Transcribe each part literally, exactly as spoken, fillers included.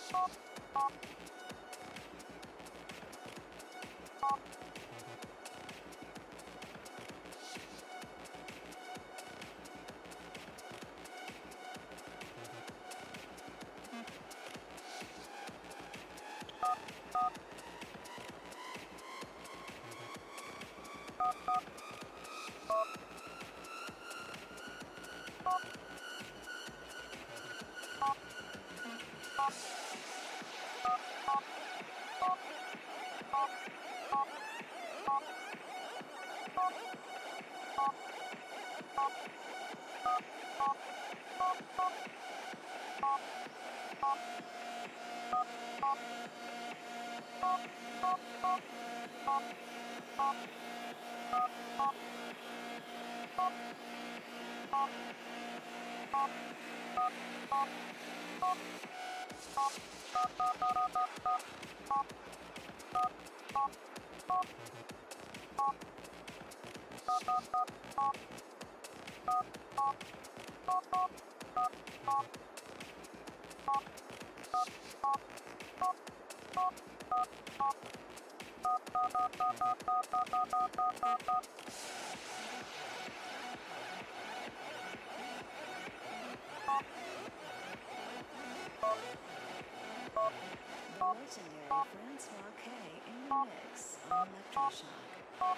The legendary Francois K in the mix on Electroshock.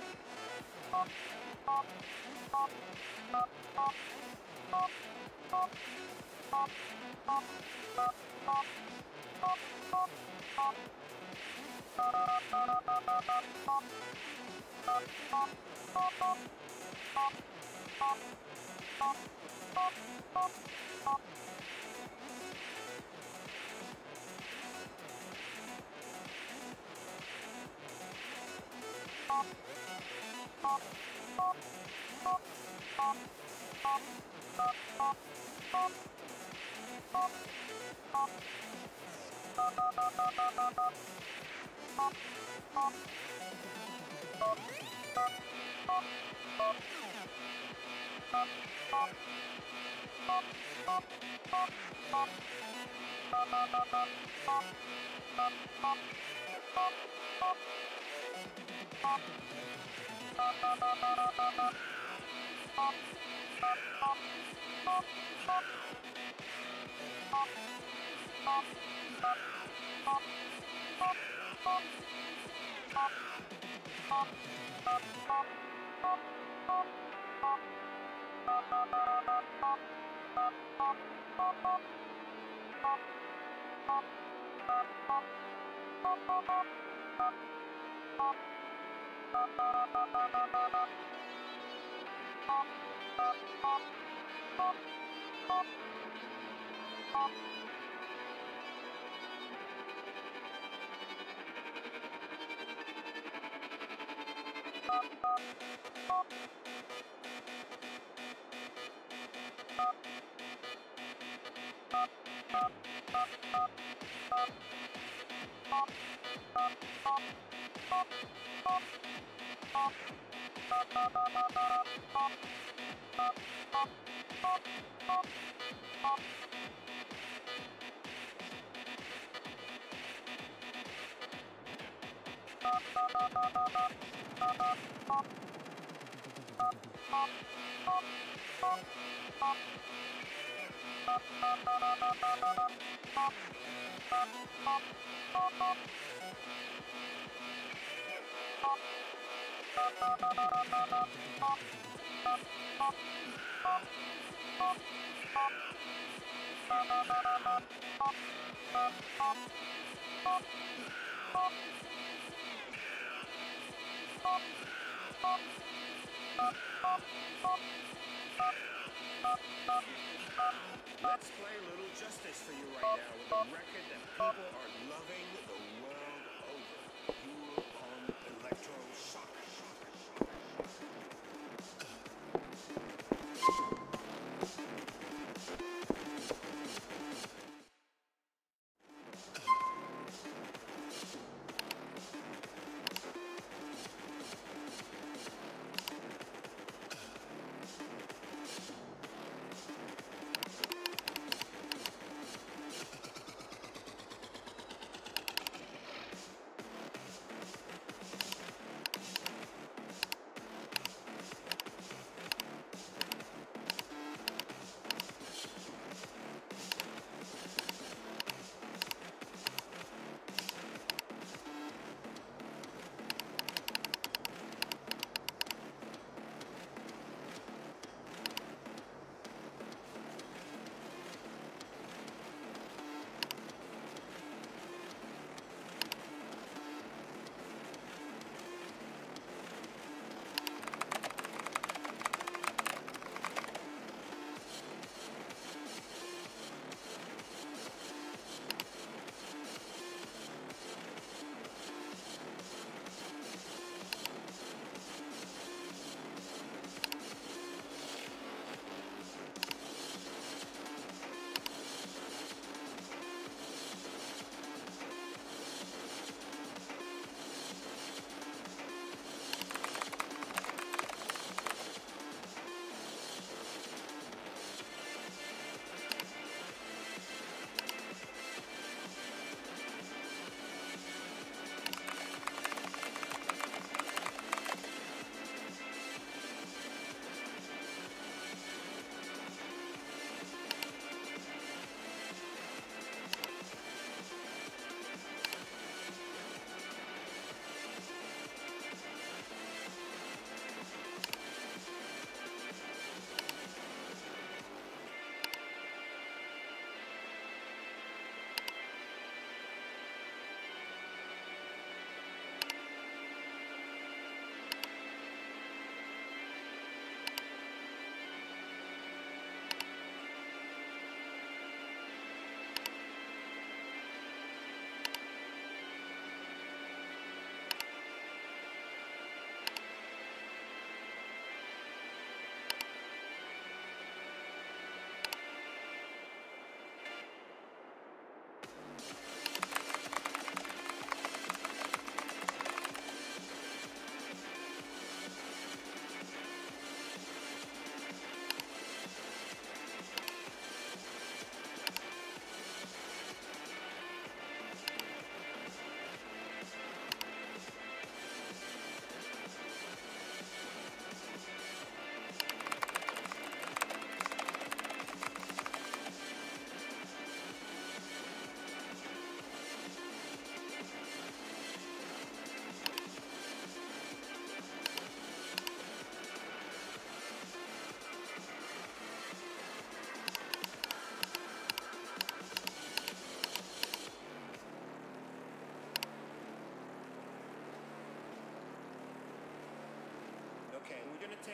Let's play a little justice for you right now with a record that people are loving the world over. You on Electroshock.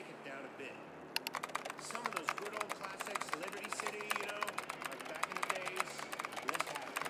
take it down a bit. Some of those good old classics, Liberty City, you know, like back in the days. Let's have it.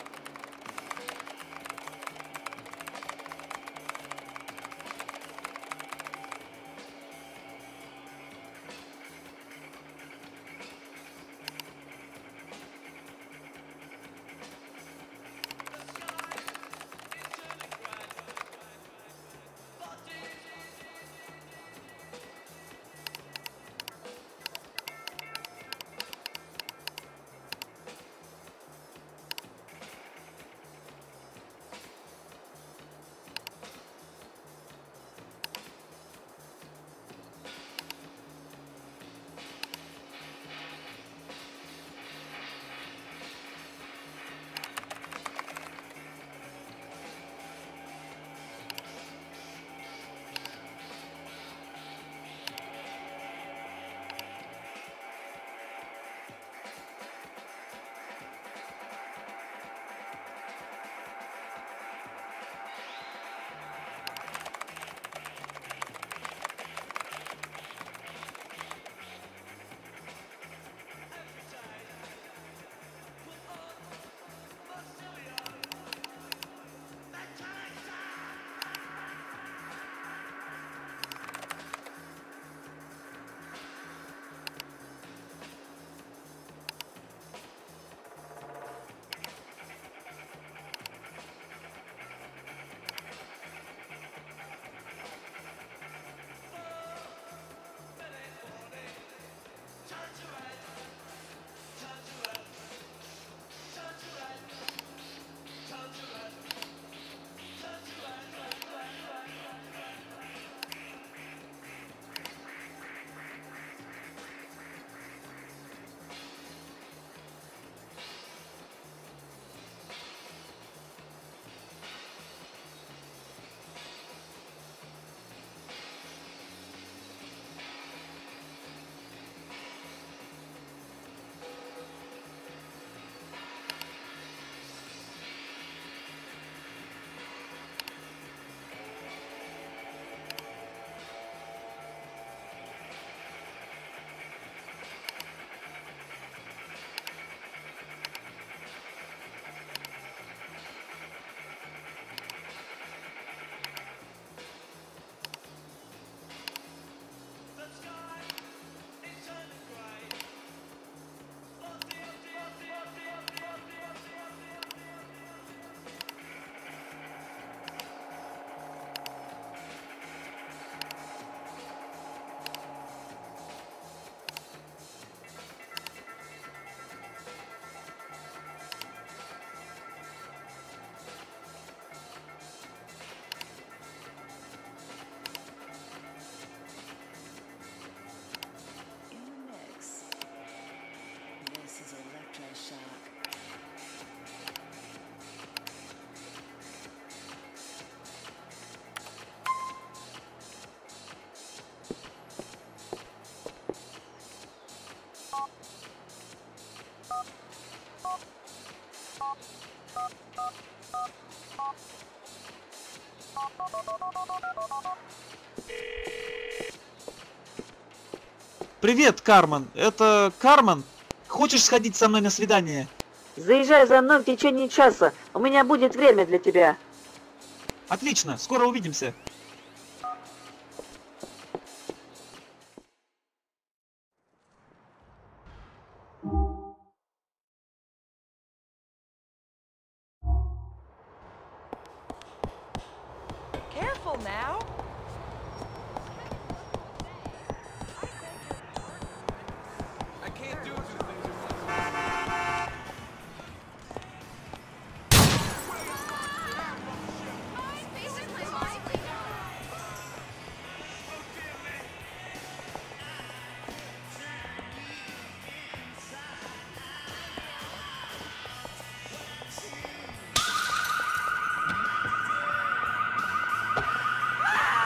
Привет, Кармен. Это Кармен. Хочешь сходить со мной на свидание? Заезжай за мной в течение часа. У меня будет время для тебя. Отлично. Скоро увидимся. Careful now. I can't do two things at once. Ah!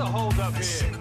the holdup here?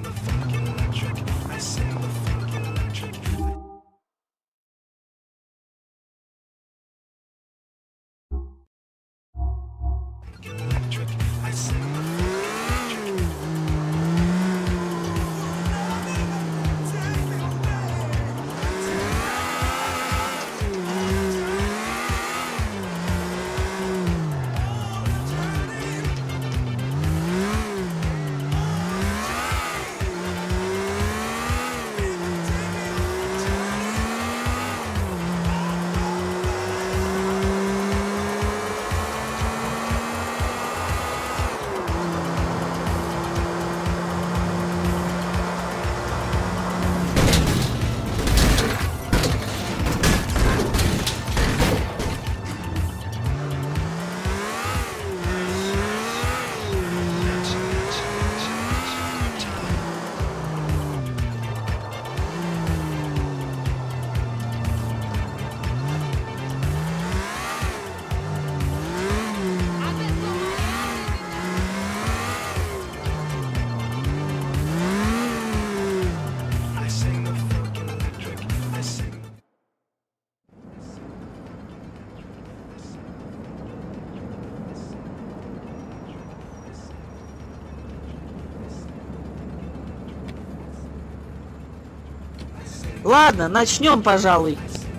Ладно, начнем, пожалуй.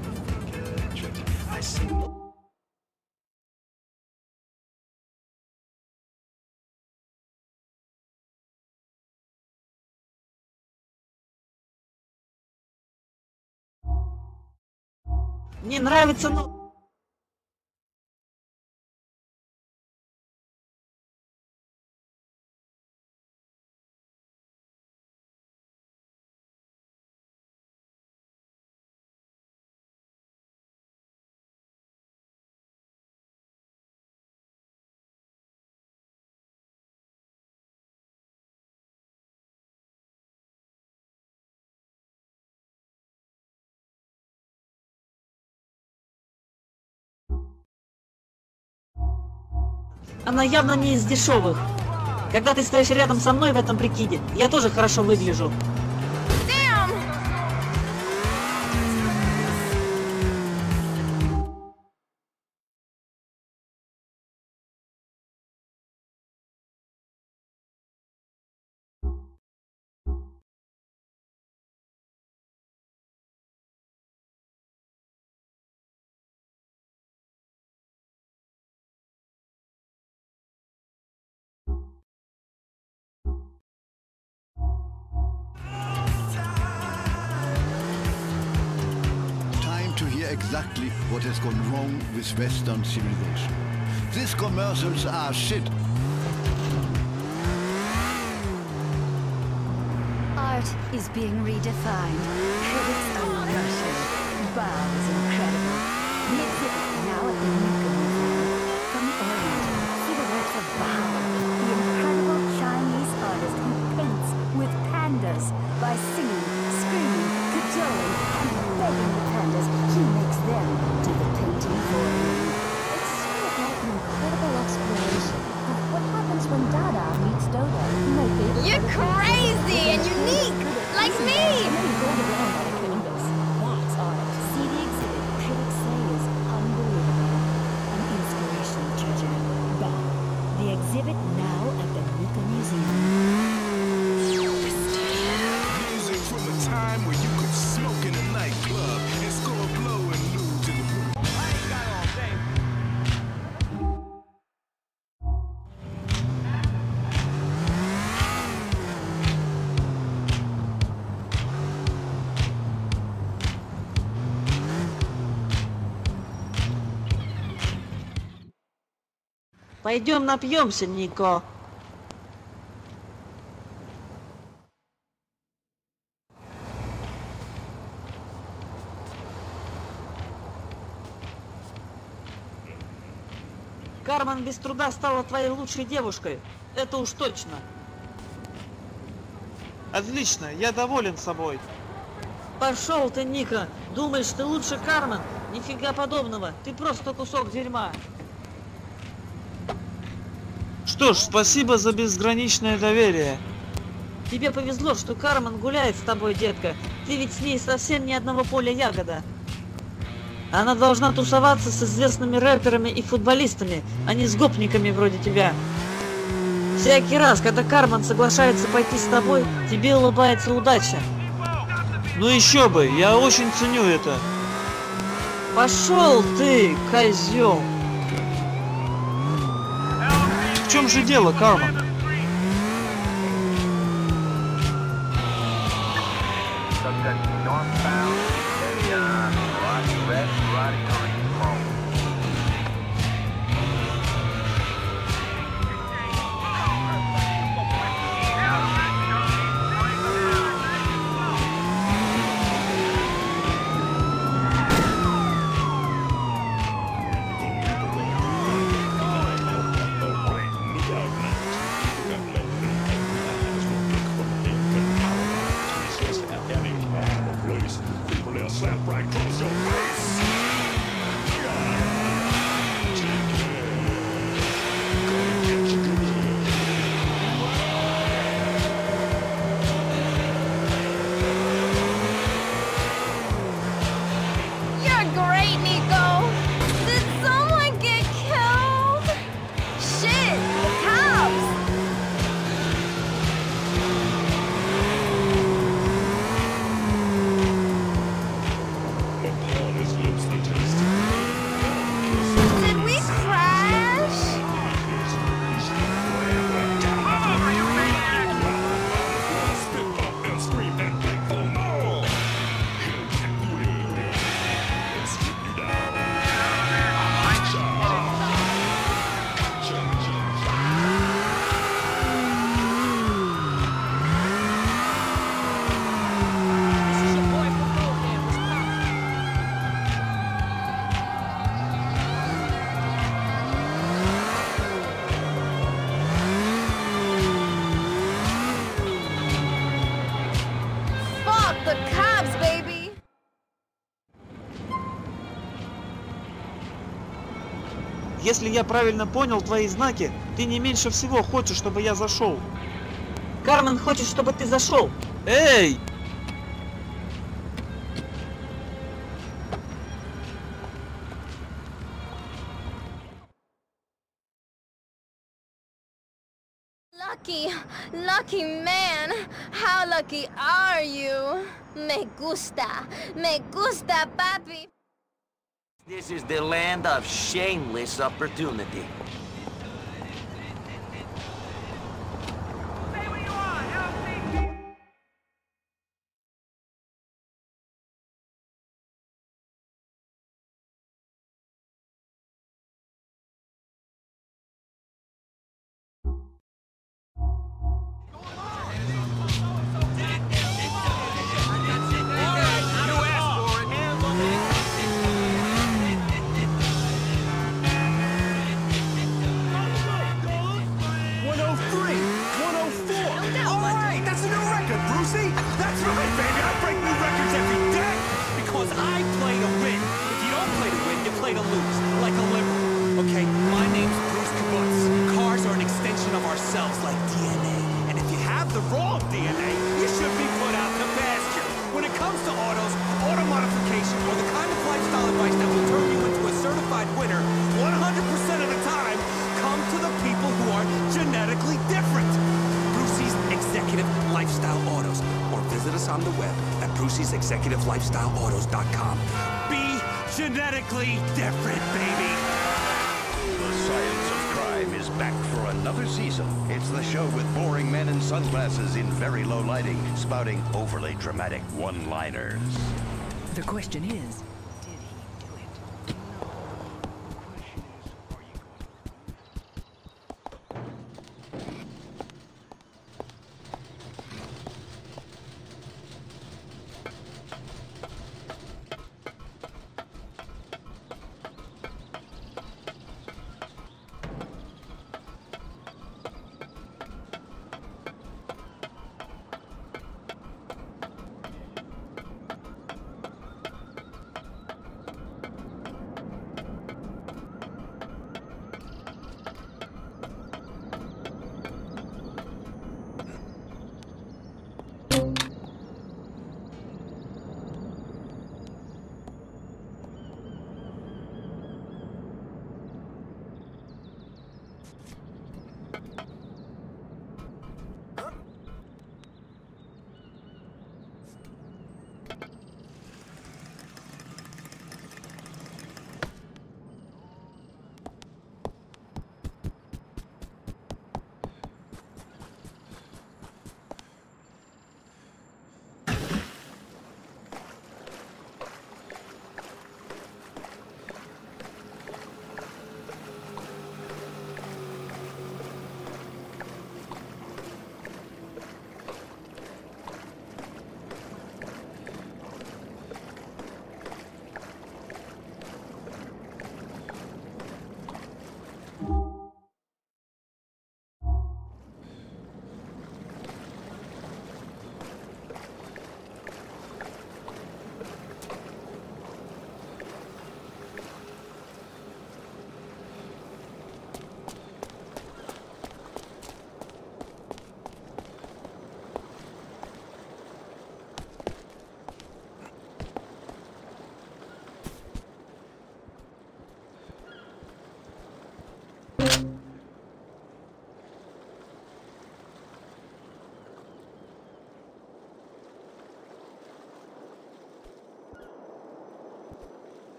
Мне нравится, но... Она явно не из дешевых. Когда ты стоишь рядом со мной в этом прикиде, я тоже хорошо выгляжу. Exactly what has gone wrong with Western civilization. These commercials are shit. Art is being redefined. Critics are gushing. Wow is incredible. The exhibit now at the Nuka Museum. From the Orient, see the works of Bao, the incredible Chinese artist who paints with pandas by singing, screaming, cajoling, and begging the pandas. He makes them do the painting for him. It's sort of like an incredible exploration of what happens when Dada meets Dodo. You're crazy and unique, like me! That's art. See the exhibit critics say is unbelievable. An inspirational treasure. Bao. The exhibit now at the Nuka Museum. Music from a time where you could smoke in a nightclub and score a blow and lose to the room. I ain't got all day. Пойдем напьемся, Нико. Кармен без труда стала твоей лучшей девушкой. Это уж точно. Отлично, я доволен собой. Пошел ты, Ника. Думаешь, ты лучше Кармен? Нифига подобного. Ты просто кусок дерьма. Что ж, спасибо за безграничное доверие. Тебе повезло, что Кармен гуляет с тобой, детка. Ты ведь с ней совсем ни одного поля ягода. Она должна тусоваться с известными рэперами и футболистами, а не с гопниками вроде тебя. Всякий раз, когда Кармен соглашается пойти с тобой, тебе улыбается удача. Ну еще бы, я очень ценю это. Пошел ты, козел! В чем же дело, Кармен? Если я правильно понял твои знаки, ты не меньше всего хочешь, чтобы я зашел. Кармен хочет, чтобы ты зашел. Эй! Lucky, lucky man. How lucky are you? Me gusta, me gusta, papi. This is the land of shameless opportunity. On the web at Brucey's Executive Lifestyle Autos dot com. Be genetically different, baby! The Science of Crime is back for another season. It's the show with boring men in sunglasses in very low lighting, spouting overly dramatic one-liners. The question is,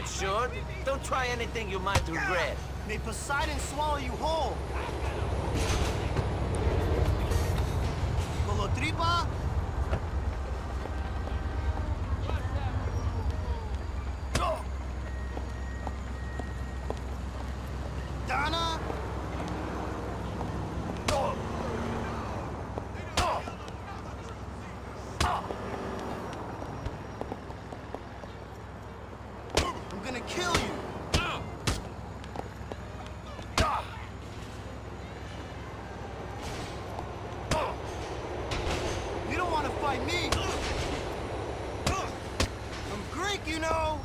it short. Don't try anything you might regret. May Poseidon swallow you whole. Colotripa? Donna? I'm gonna kill you. You don't want to fight me. I'm Greek, you know.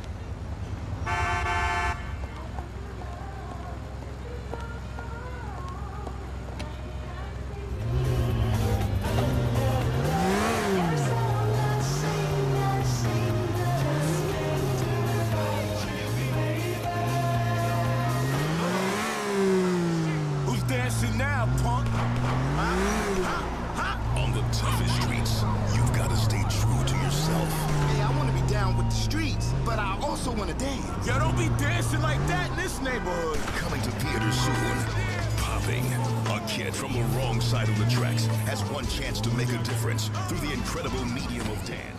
Who's dancing now, punk? On the toughest streets, you've got to stay true to yourself. Hey, I want to be down with the streets, but I also want to dance. Yo, don't be dancing like that in this neighborhood. Coming to theaters soon. Popping. A kid from the wrong side of the tracks has one chance to make a difference through the incredible medium of dance.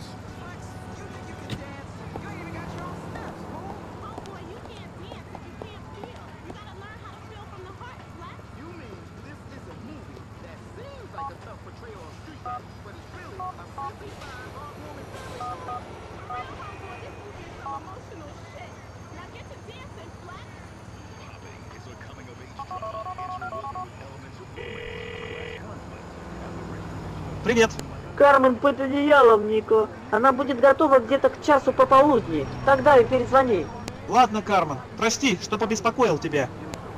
Привет. Кармен под одеялом, Нико. Она будет готова где-то к часу пополудни. Тогда и перезвони. Ладно, Кармен, прости, что побеспокоил тебя.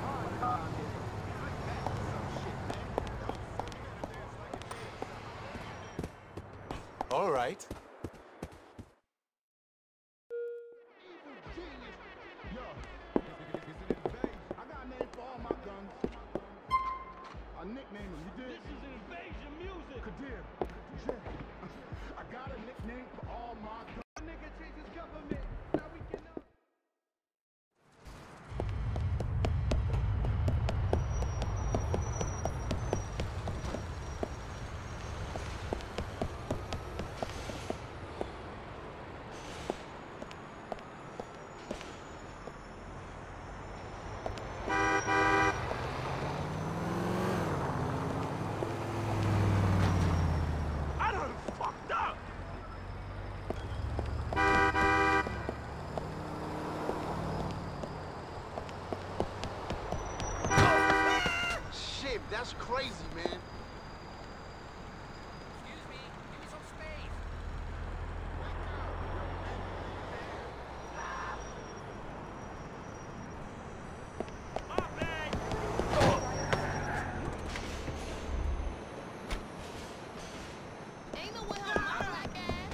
All right. I nickname him, you did? This is invasion music! Kadir! I got a nickname for all my guns. Nigga changes government, now we can know. That's crazy, man. Excuse me, give me some space. My bad. Ain't no way home my black ass.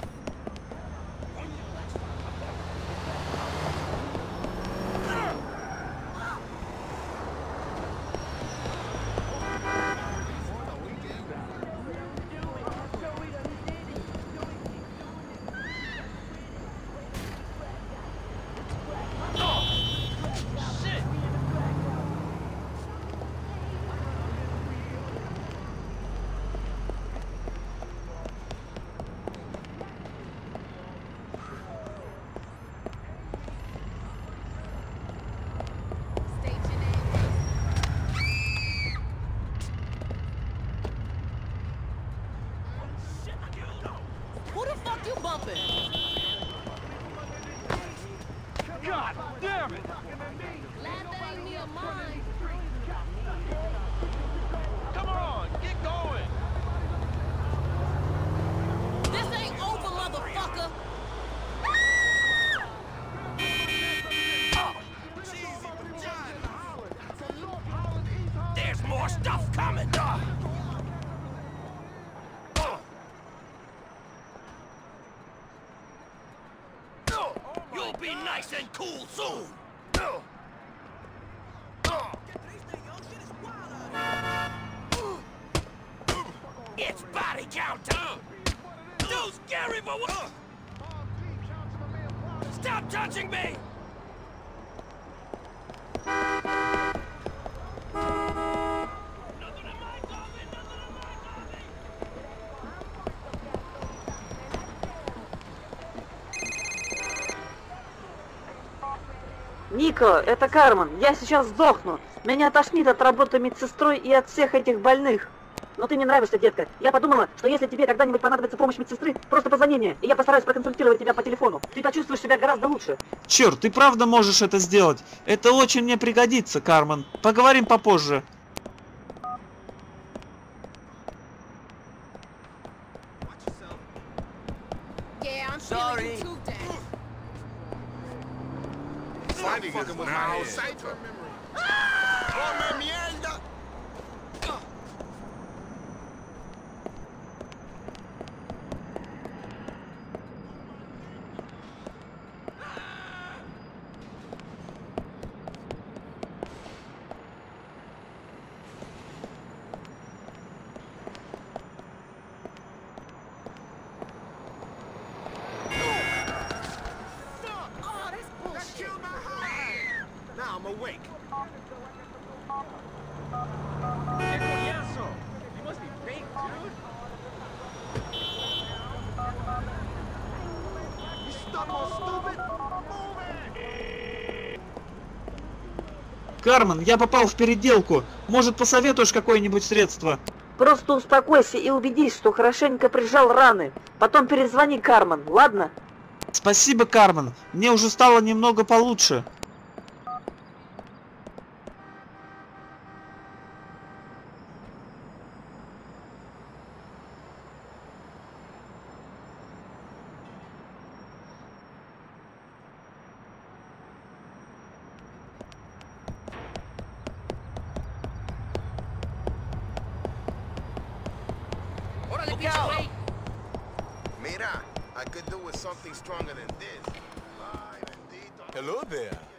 Who the fuck you bumping? God damn it! Glad that ain't me or mine. Come on, get going! This ain't over, motherfucker. There's more stuff coming. You'll be nice and cool soon. It's body count time. Too scary for what? Stop touching me! Нико, это Кармен. Я сейчас сдохну. Меня тошнит от работы медсестрой и от всех этих больных. Но ты мне нравишься, детка. Я подумала, что если тебе когда-нибудь понадобится помощь медсестры, просто позвони мне, и я постараюсь проконсультировать тебя по телефону. Ты почувствуешь себя гораздо лучше. Черт, ты правда можешь это сделать? Это очень мне пригодится, Кармен. Поговорим попозже. Yeah, I'm Sorry. feeling you too, Dad. Funny fucking with my cipher. Come mierda! Oh, that's bullshit. Killed my high. Now I'm awake. You must be baked, dude. You stumble, stupid. Move it. Кармен, я попал в переделку. Может, посоветуешь какое-нибудь средство? Просто успокойся и убедись, что хорошенько прижал раны. Потом перезвони Кармен, ладно? Спасибо, Кармен. Мне уже стало немного получше. Look out! Mira, I could do with something stronger than this. Ay, bendito. Hello there.